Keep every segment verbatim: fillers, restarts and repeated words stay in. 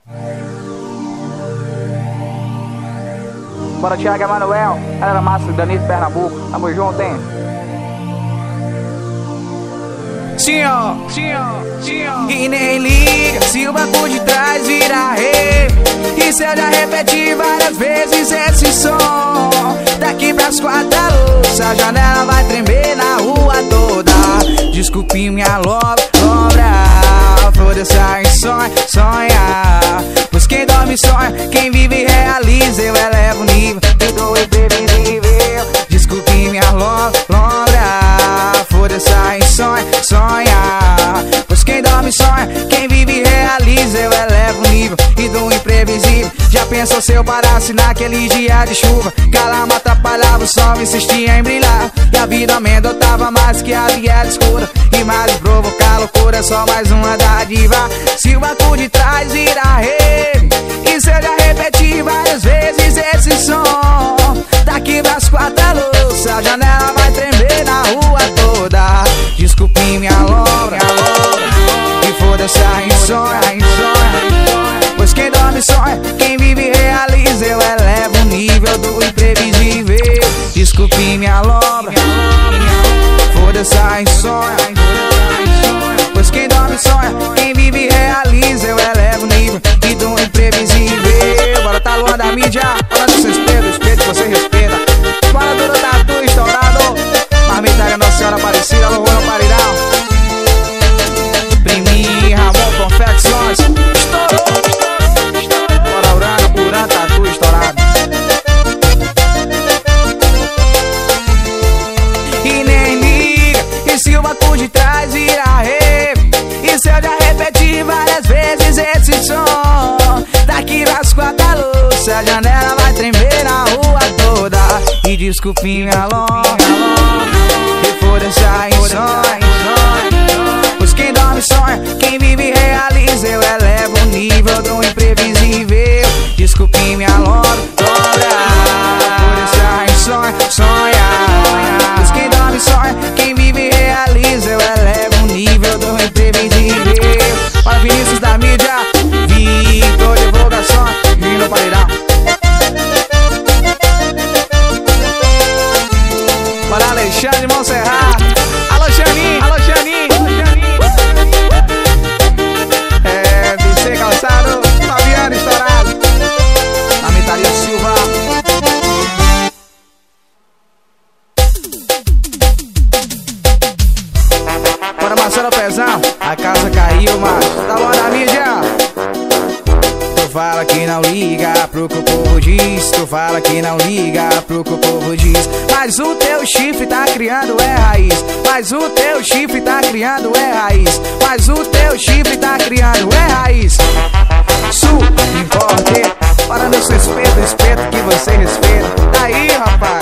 Bora, Thiago Emanuel, galera massa, Danilo Pernambuco, tamo junto, hein? Sim, ó, sim, ó, sim, ó. E nem liga se o banco de trás vira rei. Isso eu já repeti várias vezes esse som. Daqui pras quatro da luz, a janela vai tremer na rua toda. Desculpe minha lombra, lombra. Foda-se aí, sonha, sonha. Pois quem dorme sonha, quem vive realiza. Eu elevo o nível, eu dou imprevisível. Desculpe minha lombra, lombra. Foda-se aí, sonha, sonha. Pois quem dorme sonha, quem vive realiza. Eu elevo o nível e dou imprevisível. Já pensou se eu parasse naquele dia de chuva? Calma atrapalhava o sol, insistia em brilhar. E a vida amedrontava mais que a viela escura. E mais provocar loucura, só mais uma dádiva. Se o banco de trás vira rei, isso eu já repeti várias vezes esse som. Daqui pras quatro da luz, a janela vai tremer na rua toda. Desculpe minha lombra, e foda-se a insônia, a insônia. Pois quem dorme sonha, quem vive realiza. Eu elevo o nível do imprevisível. Desculpe minha lombra, foda-se a insônia. Pois quem dorme sonha, quem vive realiza. Eu elevo o nível e do imprevisível. Bora tá Luan da mídia, fala do seu espelho, respeito que você respeita. Bora duro tatu estourado, marmitária Nossa Senhora Aparecida, alô Juan Paridão. Primi, Ramon Confecções, estourou. Bora Urana, Urana, tatu estourado. E nem liga, e se o banco de trás vira rei. Isso eu já repeti várias vezes esse som. Daqui pras quatro da luz, a janela vai tremer na rua toda. E desculpe minha longa, e foda-se a insônia. Pois quem dorme sonha, quem vive realiza. Eu elevo o nível do imprevisível. Desculpe minha longa, foda-se a insônia, sonha. Pois quem dorme sonha, quem vive realiza. Eu elevo o nível do imprevisível. Para Vinícius da mídia, Vitor Divulgações, Vino Paridão. Para Alexandre Monserrat, alô Xaninho, alô Xaninho. É, V C Calçado, Fabiano estourado. Lamentaria Silva. Bora Marcelo Pezão, a casa caiu, mas tá bom na mídia. Tu fala que não liga pro que o povo diz. Tu fala que não liga pro que o povo diz. Mas o teu chifre tá criando é raiz. Mas o teu chifre tá criando é raiz. Mas o teu chifre tá criando é raiz. Sul, importe, para no seu respeito, respeito que você respeita. Tá aí, rapaz.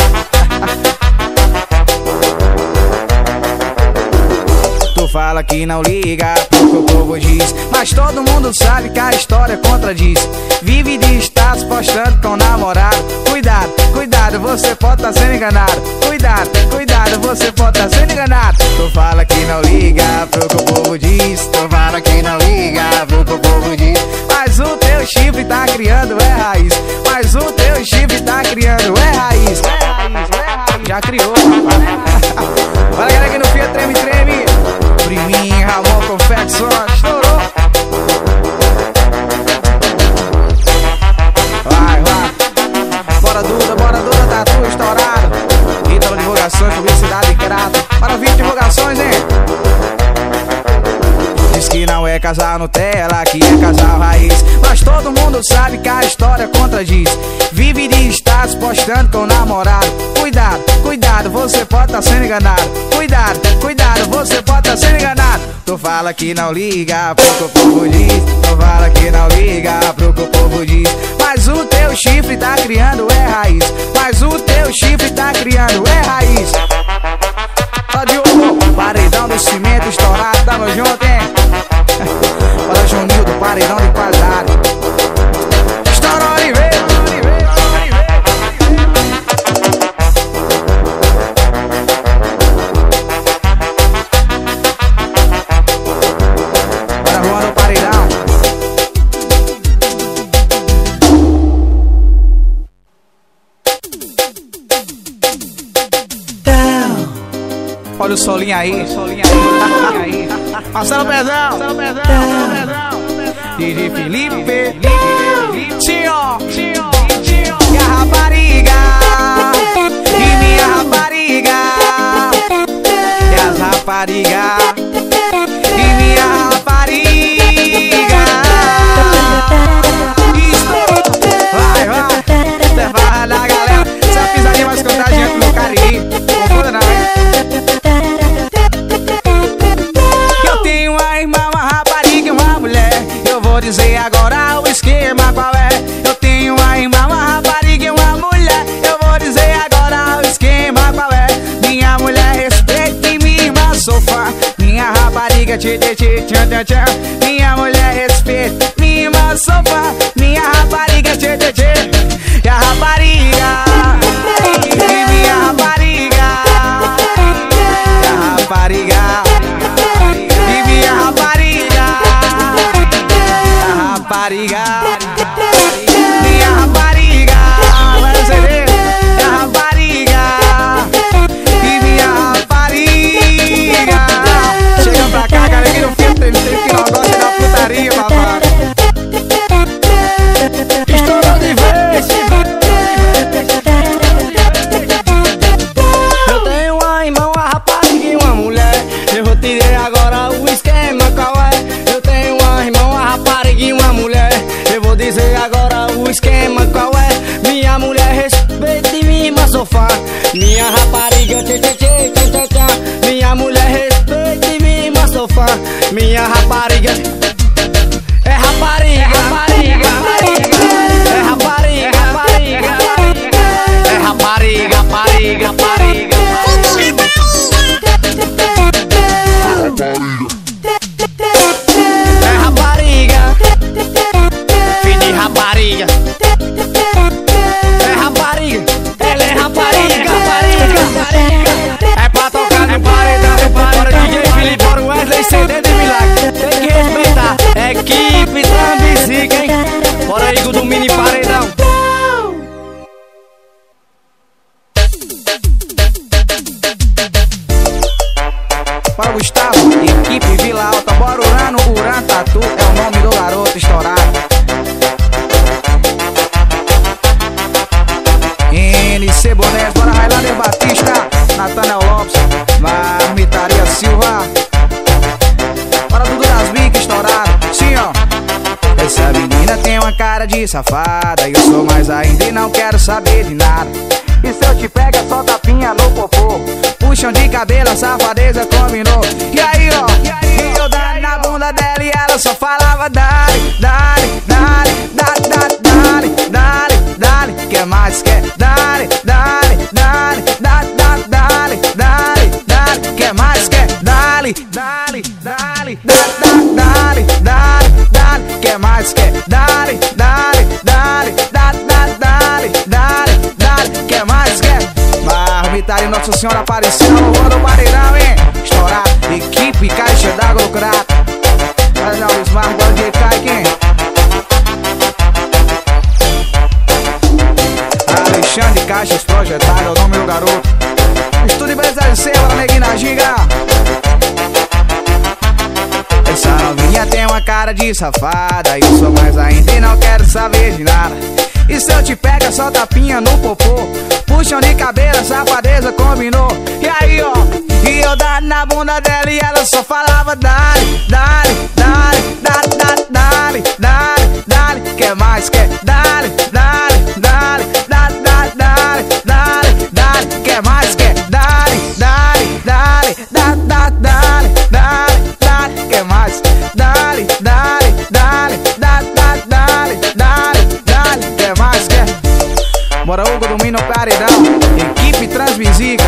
Tu fala que não liga pro que o povo diz. Mas todo mundo sabe que a história contradiz. Vive de status postando com namorado. Cuidado, cuidado, você pode tá sendo enganado. Cuidado, cuidado, você pode tá sendo enganado. Tu fala que não liga pro que o povo diz. Tu fala que não liga pro que o povo diz. Mas o teu chifre tá criando é raiz. Mas o teu chifre tá criando é raiz. É raiz, é raiz. Já criou, rapaz. Olha galera que no Fia treme, treme. Priminho, Ramon Confecções, estourou. Vai, vai. Bora Duda, bora Duda, tatu estourado. Ítalo Divulgações, publicidade grata. Para vir divulgações, hein? Diz que não é casal Nutella, que é casal raiz. Mas todo mundo sabe que a história contradiz. Vive de status postando com namorado. Cuidado, cuidado, você pode tá sendo enganado. Cuidado, cuidado, você pode tá sendo enganado. Tu fala que não liga pro que o povo diz. Tu fala que não liga pro que o povo diz. Mas o teu chifre tá criando é raiz. Mas o teu chifre tá criando é raiz. Ó Diogo, paredão do cimento estourado, tamo junto, hein? Olha Juninho do paredão de qualidade. Estourou Oliveira. Bora Juan do paredão. Olha o solinho aí. Marcelo Pezão. D J Felipe. Tio. E a rapariga. E minha rapariga. E as raparigas. E minha rapariga. Vai, vai. Vai da galera. Essa pisadinha mais contagiante no Caribe. Confuda não, hein? Eu tenho uma irmã, uma rapariga e uma mulher. Eu vou dizer agora o esquema qual é. Eu tenho uma irmã, uma rapariga e uma mulher. Eu vou dizer agora o esquema qual é. Minha mulher respeita e minha irmã sofá. Minha rapariga tchê tchê tchê tchê tchê. Minha mulher respeita, minha irmã sofá. Minha rapariga tchê tchê tchê. E a rapariga. E minha rapariga. E a rapariga. E minha rapariga. A rapariga. Minha rapariga. Vai você ver. E a rapariga. E minha rapariga. Chega pra cá, cara, que no filtro tem que não gosta da putaria, papai. Estourou de vez. Eu tenho uma irmã, uma rapariga e uma mulher. Eu vou te dizer agora o esquema qual é. Eu tenho uma irmã, uma rapariga e uma mulher. Eu vou dizer agora o esquema qual é. Minha mulher respeita e minha irmã sofá. Minha rapariga tchê tchê tchê tchê tchê tchê. Minha mulher respeita e minha irmã sofá. Minha rapariga. É rapariga, é rapariga, é rapariga, é rapariga, é rapariga, rapariga, rapariga. É rapariga, filho de rapariga. É rapariga, ela é rapariga, rapariga. É pra tocar no paredão, bora D J Felipe, bora Wesley, C D de milagre. Tem que respeitar, equipe Trambizica, hein? Bora aí com do mini paredão. Para Gustavo, equipe Vila Alta, bora Urano, Uran Tatu é o nome do garoto estourado. N C Bonés, bora Highlander Batista, Nathaniel Lopes, Marmitaria Silva. Bora Dudu das Bic estourado, sim ó. Essa menina tem uma cara de safada, eu sou mais ainda e não quero saber de nada. E se eu te pego é só tapinha no popô. Puxão de cabelo, a safadeza combinou. E aí ó, e eu dando na bunda dela e ela só falava dale, dale, dale, dale, dale, dale, dale. Quer mais, quer? Dale, dale, dale, dale, dale, dale, dale. Quer mais, quer? Dale, dale, dale, dale, dale, dale, dale. Quer mais, quer? Dale, dale, dale, dale, dale, dale, dale. Quer mais, quer? Marmitaria Nossa Senhora apareceu no rua do paredão, hein? Estourado, equipe Caixa d'Água no Crato. Olha não, Luiz Marcos, bora de cai, quem? Alexandre Caixas Projetado é o nome do garoto. Estúdio Empresário C, bora neguinho na giga. Essa novinha tem uma cara de safada, eu sou mais ainda e não quero saber de nada. E se eu te pego é só tapinha no popô. Puxão de cabelo, a safadeza combinou. E aí ó, e eu dando na bunda dela e ela só falava dale, dale, dale, dale, dale, dale, dale. Quer mais, quer? Dale, dale, dale, dale, dale, dale, dale. Quer mais, quer? Dale, dale, dale, dale, dale, dale, dale. Quer mais? Dale, dale, dale, dale, dale, dale, dale. Quer mais, quer? Bora Hugo domina o paredão, equipe Transmisica.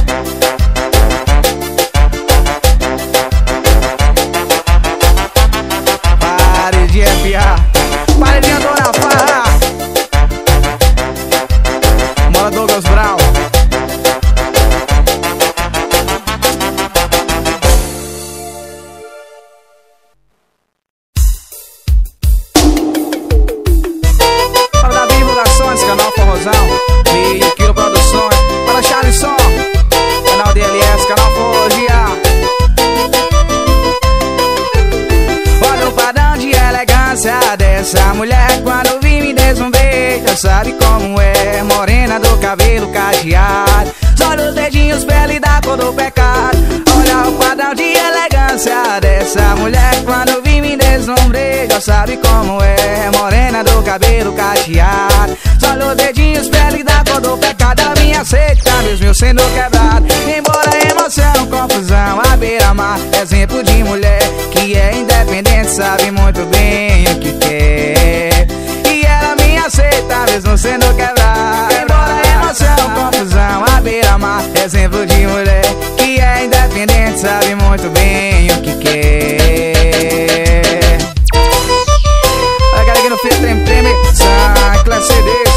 Pare de F A, pare de Dona Farra. Bora Douglas Brown. Para dar divulgações, canal Forrozão. E aquilo pra Essa mulher quando vi me deslumbrei, já sabe como é. Morena do cabelo cacheado, só nos dedinhos, pele da cor do pecado. Olha o padrão de elegância dessa mulher quando vi me deslumbrei, já sabe como é. Morena do cabelo cacheado, só nos dedinhos, pele da cor do pecado. A minha aceita mesmo eu sendo quebrado, embora emoção, confusão, a beira-mar. Exemplo de mulher que é independente, sabe muito bem o que quer, e ela me aceita mesmo sendo quebrada. Embora emoção, confusão, a beira-mar. Exemplo de mulher que é independente, sabe muito bem o que quer. A galera que não fez treme-treme, sai classe C Ds.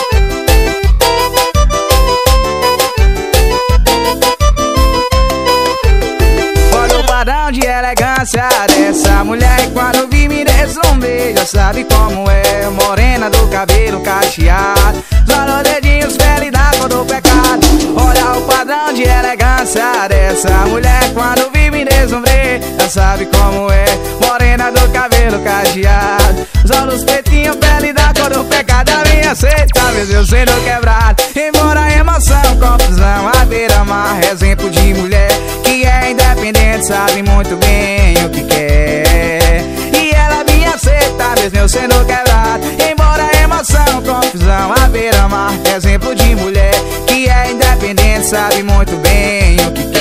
De elegância dessa mulher quando vi me deslumbrei, já sabe como é. Morena do cabelo cacheado, só nos dedinhos, pele da cor do pecado. Olha o padrão de elegância dessa mulher quando vi me deslumbrei, já sabe como é. Morena do cabelo cacheado, só nos peitinhos, pele da cor do pecado. A minha aceita mesmo eu sendo quebrado, embora emoção, confusão, a beira-mar. Exemplo de mulher que é independente, sabe muito bem o que quer, e ela me aceita mesmo eu sendo quebrado. Embora emoção, confusão, a beira-mar. Exemplo de mulher que é independente, sabe muito bem o que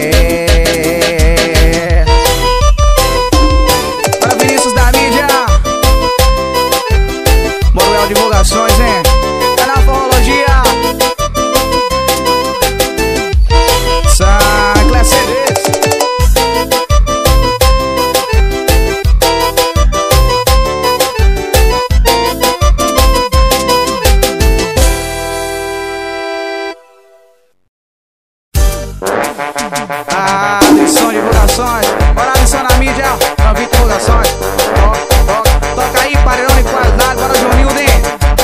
quer. Para Vinícius da mídia, Moruel Divulgações, hein? Tá na forrologia. Sancler C Ds. Ah, Alisson Divulgações, bora Alisson na mídia, pra vir divulgações. Toca, toca, toca aí, paredão de qualidade, bora Johnildo, hein?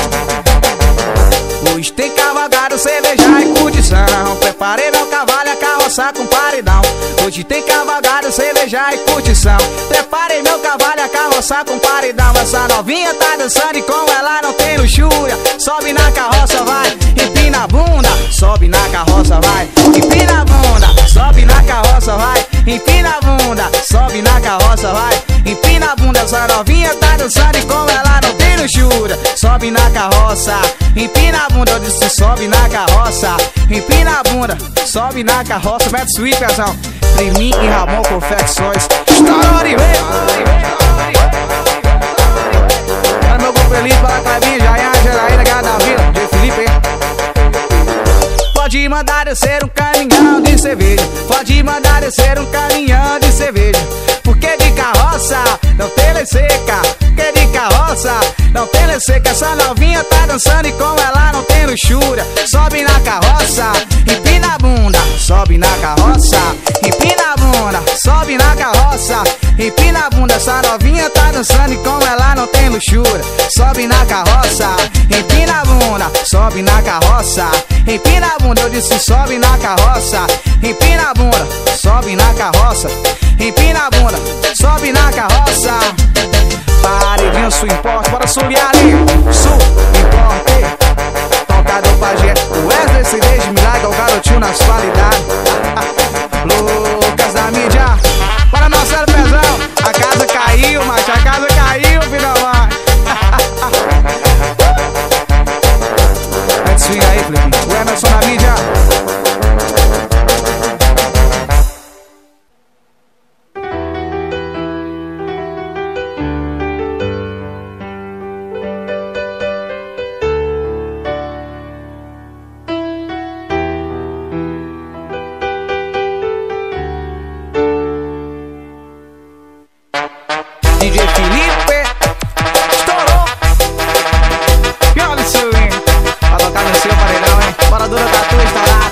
Hoje tem cavalgada, cerveja e curtição. Preparei meu cavalo, a carroça com paredão. Hoje tem cavalgada, cerveja e curtição. Preparei meu cavalo, a carroça com paredão. Essa novinha tá dançando e com ela não tem luxúria. Sobe na carroça, vai, empina a bunda. Sobe na carroça, vai, empina a bunda. Sobe na carroça, vai, empina a bunda. Sobe na carroça, vai, empina a bunda. Essa novinha tá dançando e com ela não tem luxúria. Sobe na carroça, empina a bunda. Eu disse sobe na carroça, empina a bunda. Sobe na carroça, mete swing, pesão. Primin e Ramon Confecções. Estourou de vez. Para meu grupo elite, para Clebinha, Jaian, Geraína, Gada Vila, de Felipe, hein? Pode mandar descer um caminhão de cerveja, pode mandar descer um caminhão de cerveja. Porque de carroça não tem lei seca, porque de carroça não tem lei seca. Essa novinha tá dançando e com ela não tem luxúria. Sobe na carroça, empina a bunda. Sobe na carroça, empina a bunda. Sobe na carroça, empina a bunda. Essa novinha tá dançando e com ela não tem luxúria. Sobe na carroça, empina a bunda. Sobe na carroça, empina a bunda. Eu disse sobe na carroça, empina a bunda. Sobe na carroça, empina a bunda. Sobe na carroça. Paredinho Sul Importe, bora subiar ali. Sul Importe, tocado pra gente. O Wesley C Ds de Milagre, o garotinho nas qualidades. Lucas da mídia, bora Marcelo Pezão. A casa caiu, macho, a casa caiu, filho da mãe. Mete swing aí, Felipe. O Emerson na mídia. D J Felipe, estourou. E olha isso, hein? Pra tocar no seu paredão, hein? Bora Dura Tatu, estourado.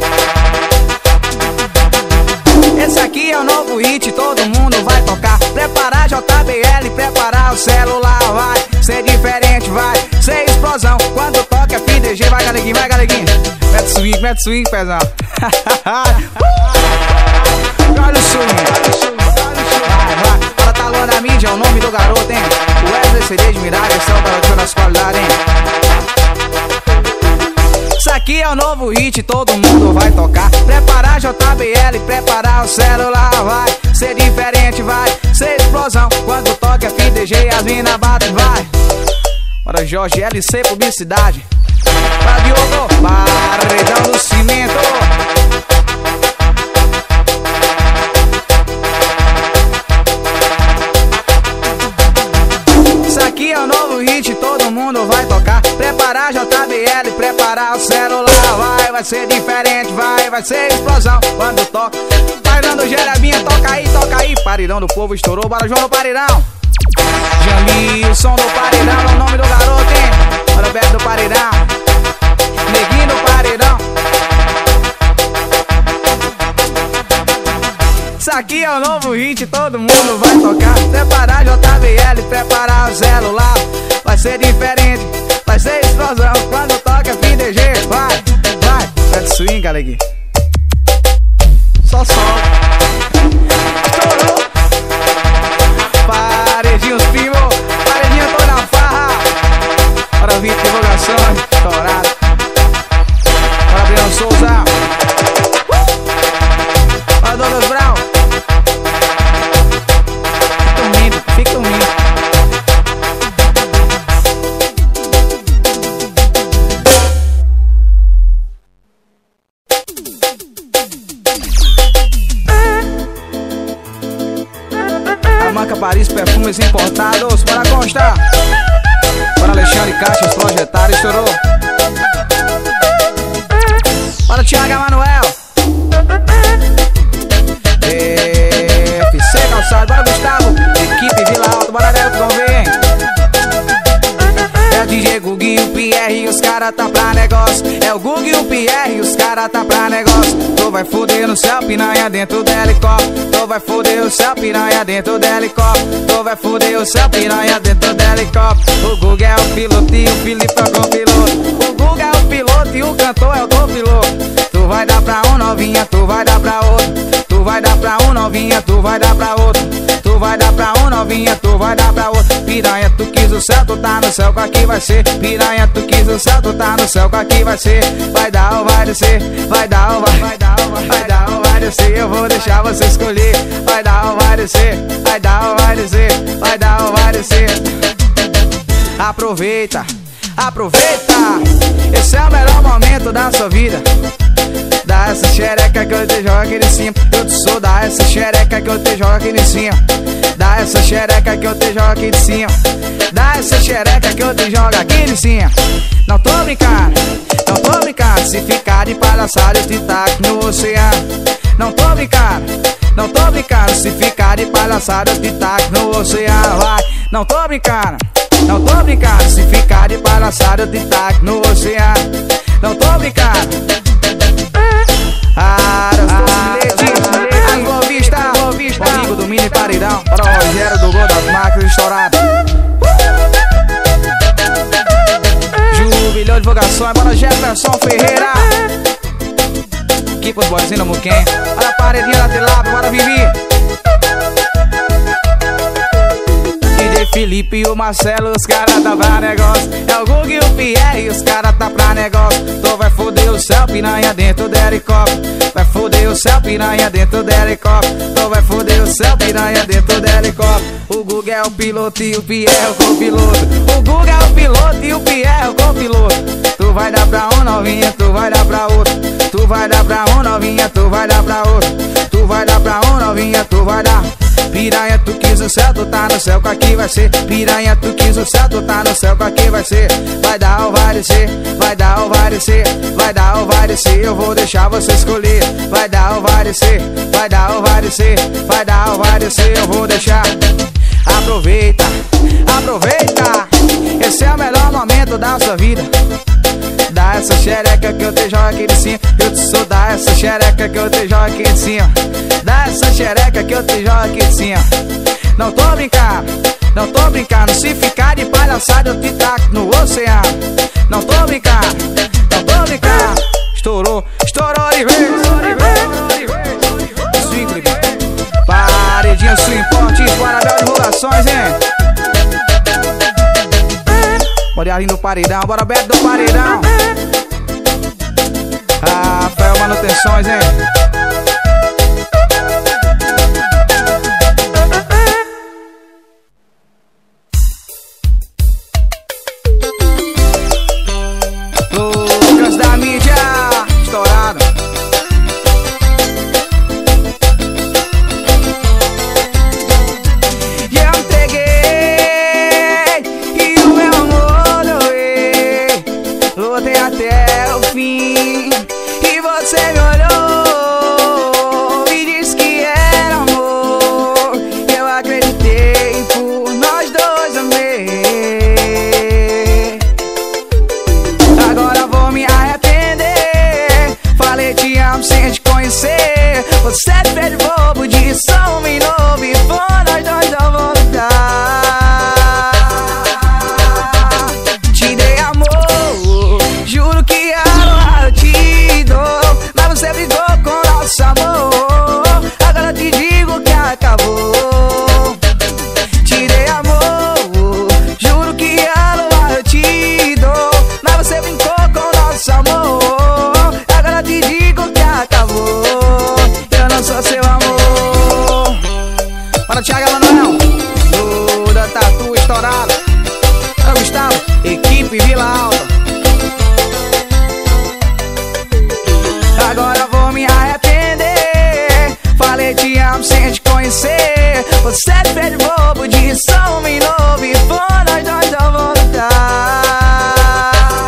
Esse aqui é o novo hit, todo mundo vai tocar. Preparar J B L, preparar o celular. Vai ser diferente, vai ser explosão. Quando toca F D G, vai galeguinho, vai galeguinho. Mete swing, mete swing, pezão. Olha o swing, olha o swing, olha o swing. Vai, vai, bora tá louco. Estrela da mídia é o nome do garoto, hein? O Wesley C D de Miragem, esse é o garotinho das qualidades, hein? Isso aqui é o novo hit, todo mundo vai tocar. Preparar J B L, preparar o celular. Vai ser diferente, vai ser explosão. Quando toca F D G, as mina batem, vai. Bora Jorge L C Publicidade. Pra Diogo, paredão do cimento. Isso aqui é o novo hit, todo mundo vai tocar. Preparar J B L, preparar o celular. Vai, vai ser diferente, vai, vai ser explosão. Quando toca, vai dando gerabinha, toca aí, toca aí. Paredão do povo estourou, bora João no paredão. Jamilson do paredão, é o nome do garoto, hein? Bora Beto do paredão. Neguinho do paredão. Isso aqui é o novo hit, todo mundo vai tocar. Preparar J B L, preparar o celular. Vai ser diferente, vai ser explosão. Quando toca F D G, vai, vai. Pede swing, galera. Só solta. Estourou. Paredinhos primo, paredinha tô na farra. Bora vir divulgações, estourado. Bora Breno Souza. Bora Douglas Brown. Fica dormindo, fica dormindo. Marca Paris, perfumes importados. Bora constar. Bora Alexandre Caixas, projetário, estourou. Bora Thiago Emanuel. F C Calçado, bora Gustavo. Equipe Vila Alto, bora Delto, vamos ver, hein? É o D J Guguinho, Pierre e os cara tá pra negócio. É o Guguinho, Pierre e os cara tá pra negócio. Tu vai foder no céu, piranha dentro do helicóptero. Tu vai foder o céu, piranha dentro do helicóptero. Tu vai foder o céu, piranha dentro do helicóptero. O Guga é o piloto e o Felipe é o copiloto. O Guga é o piloto e o cantor é o copiloto. Tu vai dar pra um novinha, tu vai dar pra outro. Tu vai dar pra um novinha, tu vai dar pra outro. Tu vai dar pra um novinha, tu vai dar pra outro. Piranha, tu quis o céu, tu tá no céu, com aqui vai ser. Piranha, tu quis o céu, tu tá no céu, com aqui vai ser. Vai dar ou vai descer, vai dar ou vai, vai dar ou vai, vai dar ou vai descer. Eu vou deixar você escolher. Vai dar ou vai descer, vai dar ou vai descer, vai dar ou vai descer. Aproveita, aproveita. Esse é o melhor momento da sua vida. Dá essa xereca que eu te jogo aqui de cima. Eu te sou, dá essa xereca que eu te jogo aqui de cima. Dá essa xereca que eu te jogo aqui de cima. Dá essa xereca que eu te jogo aqui de cima. Não tô brincando, não tô brincando. Se ficar de palhaçada eu te taco no oceano. Não tô brincando, não tô brincando. Se ficar de palhaçada eu te taco no oceano. Vai, não tô brincando, não tô brincando. Se ficar de palhaçada eu te taco no oceano. Não tô brincando. Aras do bilhete, Água Vista, Água Vista. Amigo do mini paredão, para o Rogério do Gol das Máquinas estourado. Jubilhou divulgações, bora Jefferson Ferreira. Aqui pros boizinhos no Muquem. Olha a paredinha da Tilap, bora Vivi. D J Felipe e o Marcelo, os caras tá pra negócio. É o Guga e o Pierre, os caras tá pra negócio. Tu vai foder o céu, piranha dentro do helicóptero. Vai foder o céu, piranha dentro do helicóptero. Tu vai foder o céu, piranha dentro do helicóptero. O Guga é o piloto e o Pierre é o copiloto. O Guga é o piloto e o Pierre é o copiloto. Tu vai dar pra um novinha, tu vai dar pra outro. Tu vai dar pra um novinha, tu vai dar pra outro. Tu vai dar pra um novinha, tu vai dar. Piranha, tu quis o céu, tu tá no céu, com aqui vai ser. Piranha, tu quis o céu, tu tá no céu, com aqui vai ser. Vai dar ou vai descer, vai dar ou vai descer, vai dar ou vai descer. Eu vou deixar você escolher. Vai dar ou vai descer, vai dar ou vai descer, vai dar ou vai descer. Eu vou deixar. Aproveita, aproveita. Esse é o melhor momento da sua vida. Dá essa xereca que eu te jogo aqui de cima. Eu te sou, dá essa xereca que eu te jogo aqui de cima. Dá essa xereca que eu te jogo aqui de cima. Não tô brincando, não tô brincando. Se ficar de palhaçada eu te taco no oceano. Não tô brincando, não tô brincando. Estourou, estourou de vez, estourou de vez. Swing, paredinha swing, forte, bora Abel Divulgações, hein? Bora ali no paredão, bora Beto do paredão. Rafael Manutenções, hein? Lucas da mídia, estourado. E eu entreguei, e o meu amor doei. Lutei até o fim, e você me olhou e disse que era amor. Eu acreditei, por nós dois amei. Agora vou me arrepender. Falei te amo sem te conhecer. Você fez bobo, disse homem novo, e foi nós dois a voltar. Te dei amor, juro que agora eu te dou, mas você brigou com nosso amor. Agora eu te digo que acabou. Te dei amor, juro que agora eu te dou, mas você brincou com nosso amor. Agora eu te digo que acabou. Eu não sou seu amor. Bora Thiago Emanuel, do da Tatu estourado. Bora Gustavo, equipe Vila Alta. Agora vou me arrepender. Falei te amo sem te conhecer. Você fez bobo, disse homem novo, e foi nós dois a voltar.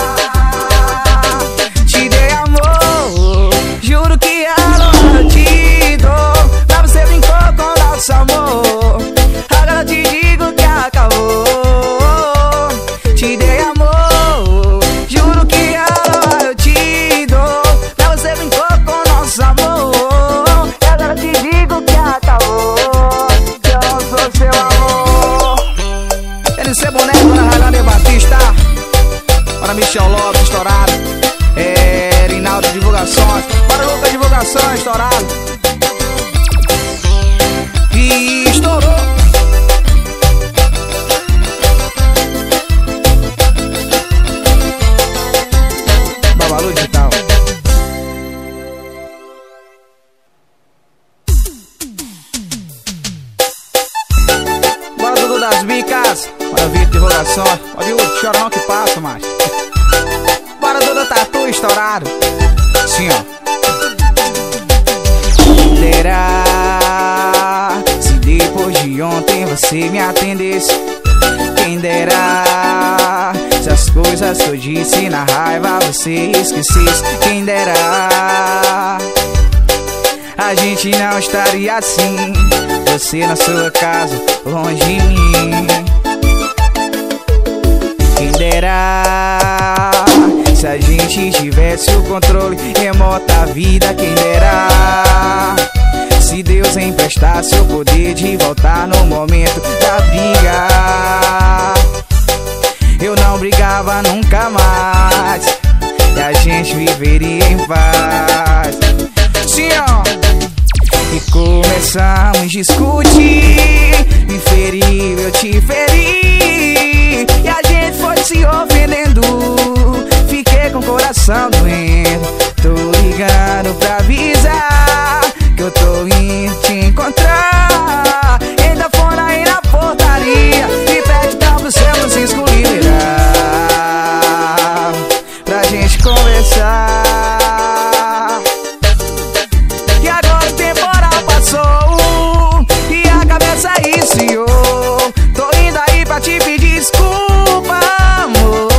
Te dei amor, juro que agora eu te dou, mas você brincou com nosso amor. Agora eu te digo que acabou. Te dei amor, juro que agora eu te dou, mas você brincou com nosso amor. Agora eu te digo que acabou. Eu não sou seu amor. L C Boneco na Raiane Batista. Bora Michel Lopes, estourado. É, Rinaldo Divulgações. Bora Lucas Divulgações, estourado. E estourou. Babalu Digital. Bora Dudu das Bicas. Bora Vitor Divulgações. Pode o chorão que passa, macho. Bora Dudu Tatu estourado. Sim, ó. Será se depois de ontem você me atendesse? Quem dera se as coisas que eu disse na raiva você esquecesse. Quem dera a gente não estaria assim, você na sua casa, longe de mim. Quem dera se a gente tivesse o controle remoto da vida. Quem dera se Deus emprestasse o poder de voltar no momento da briga. Eu não brigava nunca mais e a gente viveria em paz. Sim, ó. E começamos a discutir, me feriu, eu te feri, e a gente foi se ofendendo. Fiquei com o coração doendo. Tô ligando pra avisar que eu tô indo te encontrar. Ainda fora aí na portaria, e pede pra você não se excluir pra gente conversar. E agora o temporal passou e a cabeça esfriou. Tô indo aí pra te pedir desculpa, amor.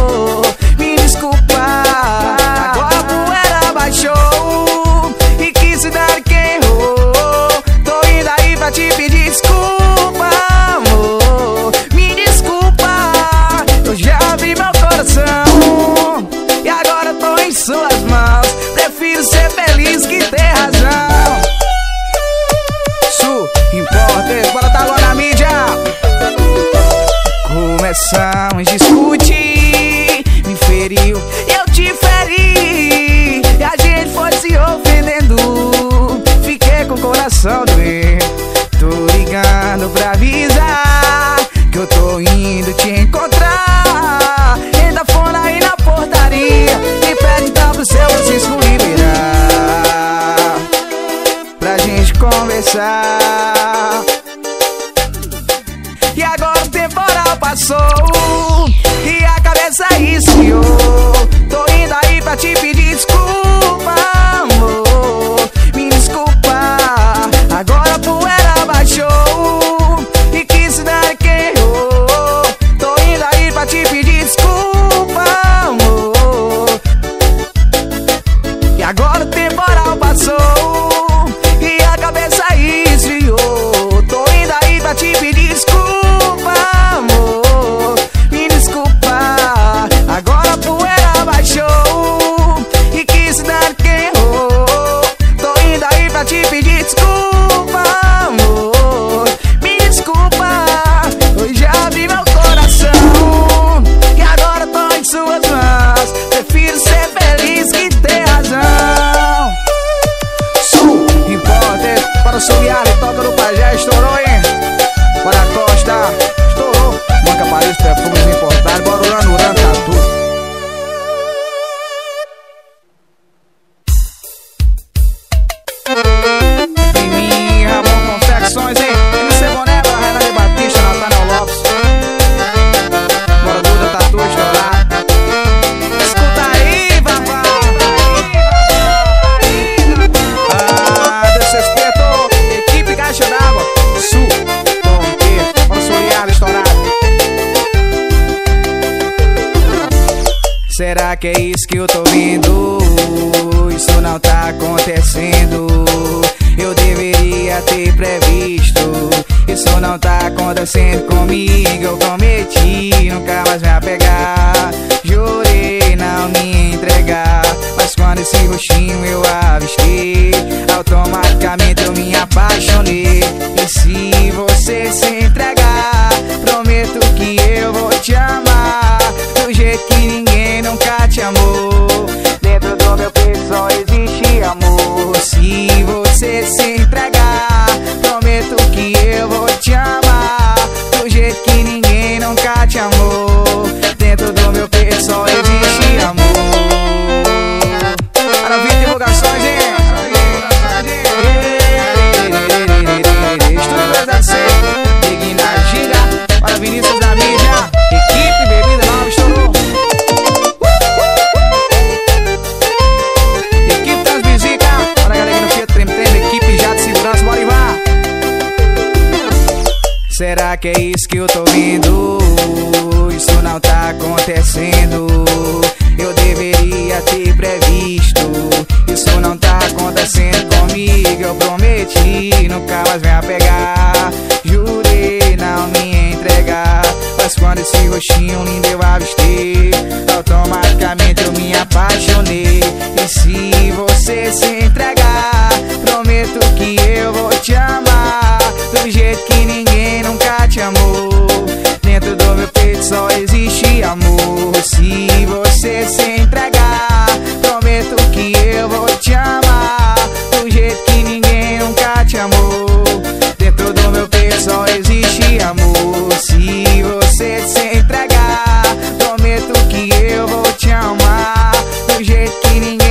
Será que é isso que eu tô vendo? Isso não tá acontecendo. Eu deveria ter previsto. Isso não tá acontecendo comigo. Eu prometi nunca mais me apegar. Jurei não me entregar. Mas quando esse roxinho eu avistei, automaticamente eu me apaixonei. E se você se entregar, prometo que eu vou te amar do jeito que ninguém nunca te amou. Dentro do meu peito só existe amor. Se você se entregar, prometo que eu vou te amar do jeito que ninguém nunca te amou. Dentro do meu peito só existe amor. Para ouvir divulgações, hein? Estúdio dois a seis, Big na Ginga. Para Vinícius da mídia, equipe Bebida Nova estourou. Equipe Transmisica, para a galera que não fica trem-trem, equipe já de segurança, bora e vá. Será que é isso que eu tô vendo? Isso não tá acontecendo. Eu deveria ter previsto. Isso não tá acontecendo comigo. Eu prometi nunca mais me apegar. Jurei não me entregar. Mas quando esse roxinho lindo eu avistei, automaticamente eu me apaixonei. E se você se entregar, prometo que eu vou te amar do jeito que ninguém nunca te amou. Dentro do meu peito só existe amor. Se você se entregar, prometo que eu vou te amar do jeito que ninguém nunca te amou. Dentro do meu peito só existe amor. Se você se entregar, prometo que eu vou te amar do jeito que ninguém